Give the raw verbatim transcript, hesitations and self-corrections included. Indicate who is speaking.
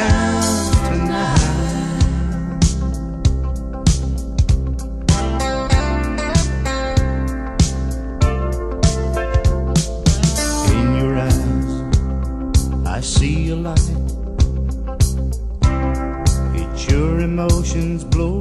Speaker 1: down tonight. In your eyes I see a light. It's your emotions blow